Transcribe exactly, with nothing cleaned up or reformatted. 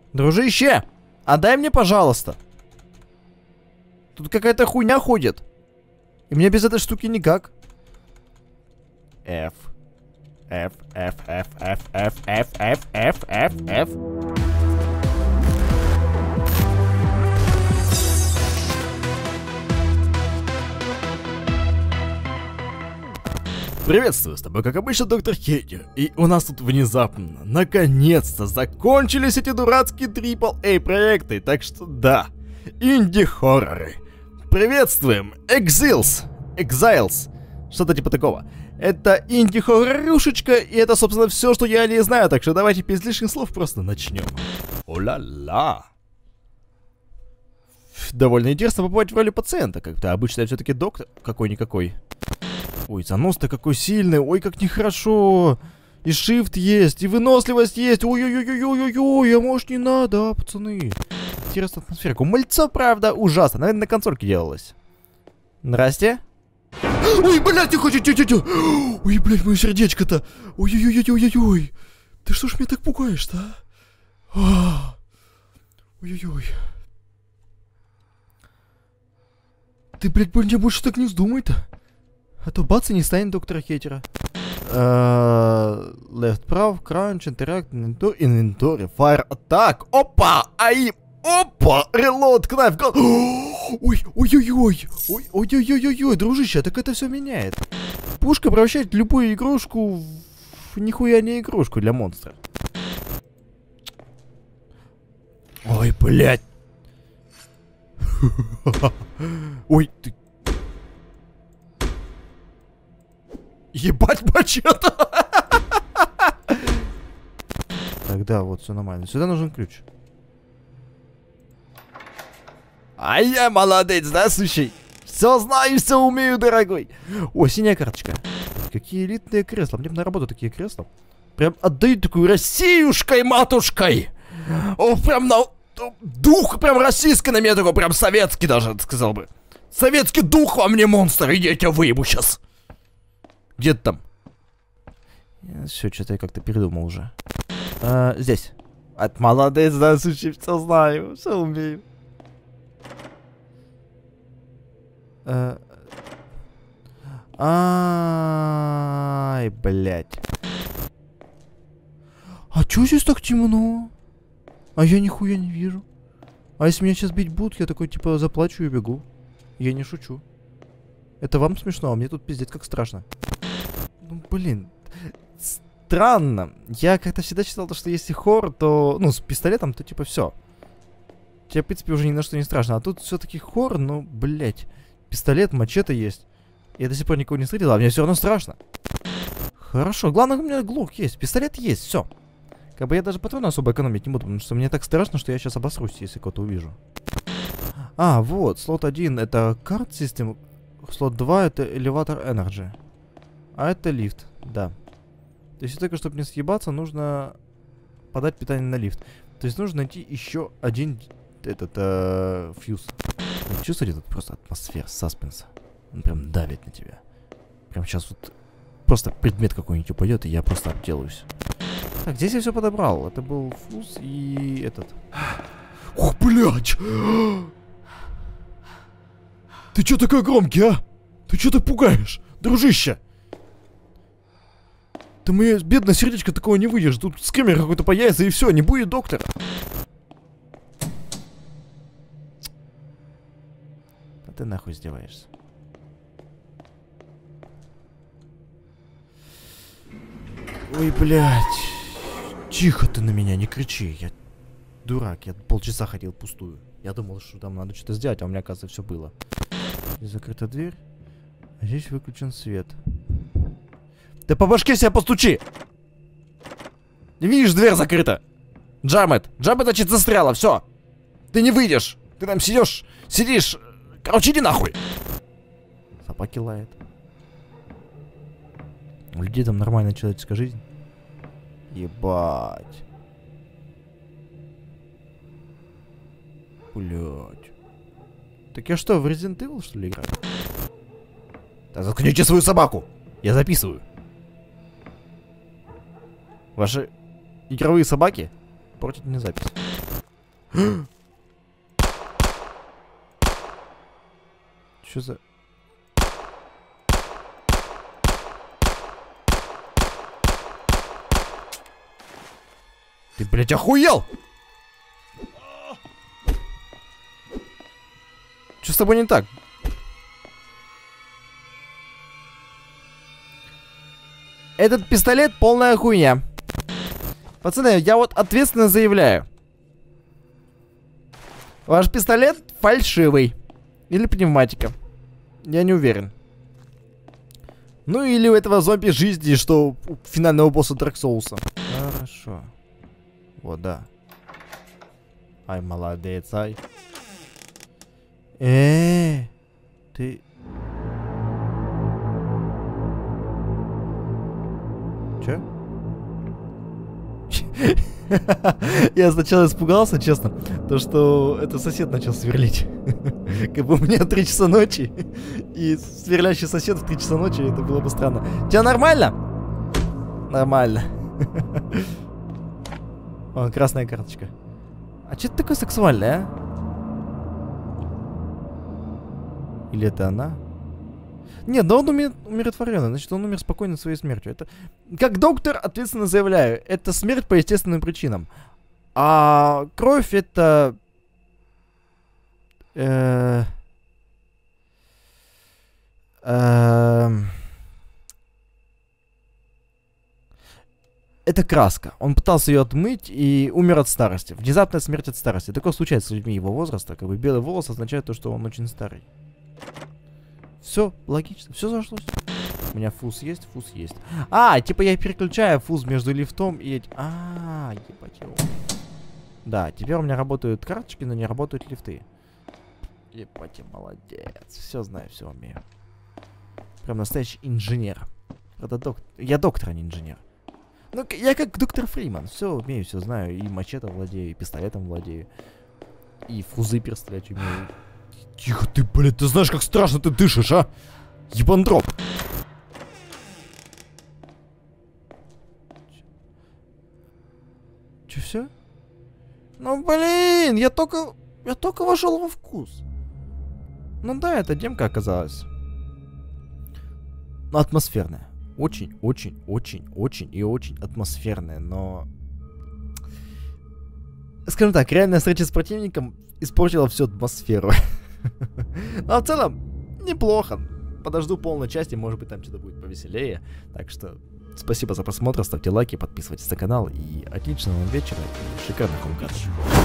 Дружище, отдай мне, пожалуйста. Тут какая-то хуйня ходит. И мне без этой штуки никак. F. F, F, F, F, F, F, F, F, F, F. Приветствую, с тобой как обычно доктор Хейдер. И у нас тут внезапно, наконец-то, закончились эти дурацкие трипл эй проекты. Так что да, инди-хорроры. Приветствуем, Exiles, Exiles, что-то типа такого. Это инди-хоррорюшечка, и это, собственно, все, что я о ней знаю. Так что давайте без лишних слов просто начнем. О-ла-ла. Довольно интересно побывать в роли пациента. Как-то обычно я все-таки доктор какой-никакой. Ой, занос-то какой сильный, ой, как нехорошо. И shift есть, и выносливость есть. Ой-ой-ой-ой-ой-ой, а может не надо, а, пацаны. Интересная атмосфера. Мыльцо, правда, ужасно. Наверное, на консольке делалось. Здрасте. Ой, блядь, тихо, тихо, тихо, тихо. Ой, блядь, мое сердечко-то. Ой-ой-ой-ой-ой-ой. Ты что ж меня так пугаешь-то, а? Ой-ой-ой. Ты, блядь, больше так не вздумай-то. А то бац и не станет доктора Хейтера. Left, прав, crunch, interact, inventory, fire, attack. Опа! Аим! Опа! Reload, knife, gun. Ой, ой-ой-ой. Ой-ой-ой-ой-ой, дружище, так это все меняет. Пушка превращает любую игрушку в нихуя не игрушку для монстра. Ой, блядь. Ой, ты... Ебать мачете! Тогда вот все нормально. Сюда нужен ключ. А я молодец, да, слушай? Все знаю, все умею, дорогой. О, синяя карточка. Какие элитные кресла. Мне бы на работу такие кресла. Прям отдают такую Россиюшкой, матушкой. О, прям на... Дух прям российский на меня такой, прям советский даже, сказал бы. Советский дух во мне, монстр. Иди, я тебя выебу сейчас. Где ты там? Все, что-то я как-то передумал уже. А, здесь. От молодец, да, слушай, все знаю, все умею. А... Ай, блядь. А чё здесь так темно? А я нихуя не вижу. А если меня сейчас бить будут, я такой, типа, заплачу и бегу. Я не шучу. Это вам смешно, а мне тут пиздец как страшно. Ну, блин. Странно. Я как-то всегда считал, что если хоррор, то... Ну, с пистолетом, то типа все. Тебе, в принципе, уже ни на что не страшно. А тут все-таки хоррор, ну, блять. Пистолет, мачете есть. Я до сих пор никого не встретил, а мне все равно страшно. Хорошо. Главное, у меня глок есть. Пистолет есть, все. Как бы я даже патроны особо экономить не буду, потому что мне так страшно, что я сейчас обосрусь, если кого-то увижу. А, вот. Слот один это карт систем. Слот два это элеватор Energy. А это лифт, да. То есть только чтобы не съебаться, нужно подать питание на лифт. То есть нужно найти еще один этот э, фьюз. Вы чувствуете тут просто атмосфера саспенса? Он прям давит на тебя. Прям сейчас вот просто предмет какой-нибудь упадет, и я просто обделаюсь. Так, здесь я все подобрал. Это был фьюз и этот. Ох, блядь! Ты че такой громкий, а? Ты че так пугаешь, дружище? Ты мое бедное сердечко такого не выдержит. Тут скример какой-то появится, и все, не будет доктора. А ты нахуй издеваешься. Ой, блядь. Тихо ты на меня, не кричи. Я дурак, я полчаса ходил пустую. Я думал, что там надо что-то сделать, а у меня, оказывается, все было. Здесь закрыта дверь, а здесь выключен свет. Ты по башке себя постучи! Видишь, дверь закрыта. Джамет. Джамет, значит, застряла, все. Ты не выйдешь. Ты там сидишь, сидишь. Короче, иди нахуй. Собаки лает. У людей там нормальная человеческая жизнь. Ебать. Блять. Так я что, в Resident Evil, что ли, играю? Да заткните свою собаку. Я записываю. Ваши игровые собаки портят мне запись. Что за... Ты, блядь, охуел? Что с тобой не так? Этот пистолет полная хуйня. Пацаны, я вот ответственно заявляю. Ваш пистолет фальшивый. Или пневматика. Я не уверен. Ну или у этого зомби жизни, что у финального босса Dark Souls. Хорошо. Вот, да. Ай, молодец, ай. Э, ты... Чё? Я сначала испугался, честно, то что это сосед начал сверлить. Как бы у меня три часа ночи, и сверлящий сосед в три часа ночи, это было бы странно. Тебя нормально? Нормально. О, красная карточка. А что ты такой сексуальный, а? Или это она? Нет, да он умер, умиротворенный, значит, он умер спокойно своей смертью. Это, как доктор, ответственно заявляю, это смерть по естественным причинам. А кровь это... Э, э, это краска. Он пытался ее отмыть и умер от старости. Внезапная смерть от старости. Такое случается с людьми его возраста. Как бы белый волос означает то, что он очень старый. Все логично, все зашлось. У меня фуз есть, фуз есть. А, типа я переключаю фуз между лифтом и... А, ебать его. Да, теперь у меня работают карточки, но не работают лифты. Ебать, я молодец. Все знаю, все умею. Прям настоящий инженер. Это док... Я доктор, а не инженер. Ну, я как доктор Фриман. Все умею, все знаю. И мачете владею, и пистолетом владею. И фузы перестрелять умею. Тихо ты, блядь, ты знаешь, как страшно ты дышишь, а? Ебандроп. Че, все? Ну, блин, я только... Я только вошел во вкус. Ну да, это демка оказалась. Но атмосферная. Очень, очень, очень, очень и очень атмосферная, но... Скажем так, реальная встреча с противником испортила всю атмосферу. Но в целом, неплохо. Подожду полной части, может быть, там что-то будет повеселее. Так что, спасибо за просмотр, ставьте лайки, подписывайтесь на канал. И отличного вам вечера и шикарных умкатов.